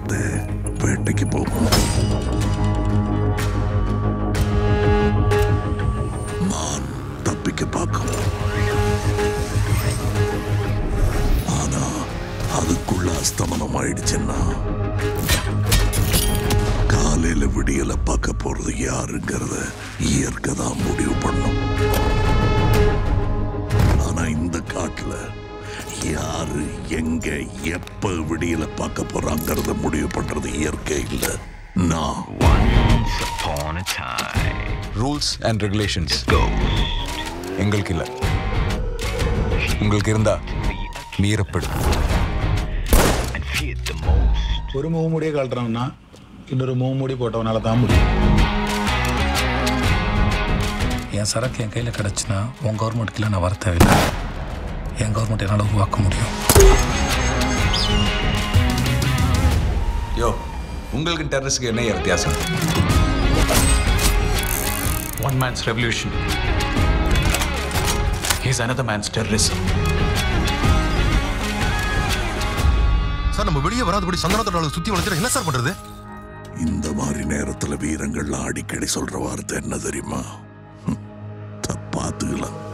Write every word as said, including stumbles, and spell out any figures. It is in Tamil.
வார்த்தை வேட்டைக்கு போகும். நான் தப்பிக்க பார்க்கும். ஆனா அதுக்குள்ள அஸ்தமனம் ஆயிடுச்சுன்னா காலையில விடியல பார்க்க போறது யாருங்கிறத இயற்கை தான் முடிவு பண்ணும். ஆனா இந்த காட்டுல யாரு எங்க எப்ப விடியல பார்க்க போறாங்கிறத முடிவு பண்றது இயற்கை இல்ல, நான். ரூல்ஸ் அண்ட் ரெகுலேஷன்ஸ் எங்களுக்கு இல்ல, உங்களுக்கு இருந்தா மீறப்படும். ஒரு முகமூடியை கழட்டுறோம்னா இன்னொரு முகமூடி போட்டவனால தான் முடியும். என் சரக்கு என் கையில் கிடச்சுன்னா உன் கவர்மெண்ட்டுக்குள்ள நான் வர தேவையில்லை. என் கவர்மெண்ட் என்னால் உருவாக்க முடியும். யோ, உங்களுக்கு டெரரிஸ்க்கு என்ன வித்தியாசம்? One man's revolution is another man's terrorism. Sir, நம்ம வெளியே வராதபடி சந்தனத்தோட சுத்தி வளைச்சு என்ன சார் பண்றது? இந்த மாதிரி நேரத்துல வீரங்கள்லாம் அடிக்கடி சொல்ற வார்த்தை என்ன தெரியுமா? தப்பாத்துக்கலாம்.